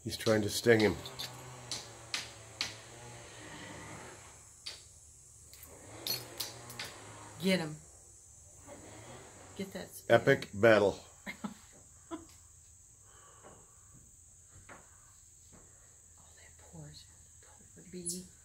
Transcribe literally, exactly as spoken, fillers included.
He's trying to sting him. Get him. Get that spider. Epic battle. Oh, that poor, poor bee.